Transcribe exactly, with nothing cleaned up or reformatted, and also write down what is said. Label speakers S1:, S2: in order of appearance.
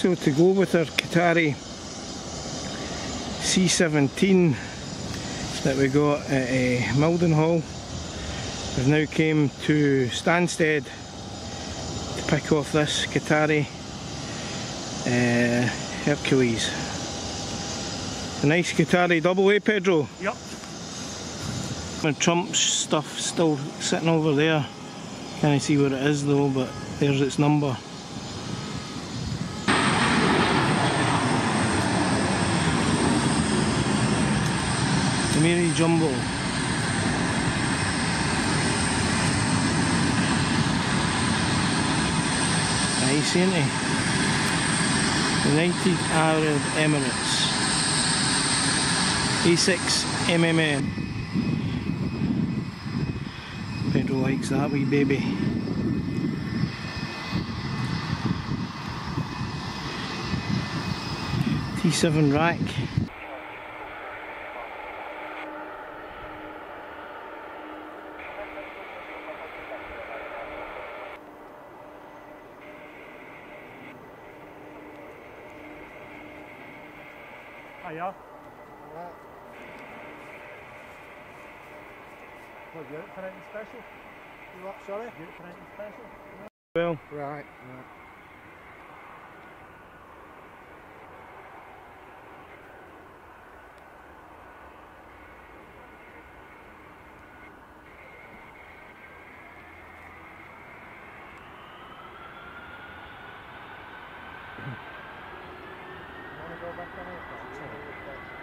S1: So to go with our Qatari C seventeen that we got at uh, Mildenhall, we've now came to Stansted to pick off this Qatari uh, Hercules. A nice Qatari double A, Pedro?
S2: Yep.
S1: The Trump's stuff still sitting over there. Can't see where it is though, but there's its number. Mary Jumbo. Nice, ain't he? United Arab Emirates. A six M M M. Pedro likes that wee baby. T seven rack.
S2: Hiya. Right. What, you out for anything special? You what, sorry? You out for anything special?
S1: Well.
S2: Right, right. Go back on it.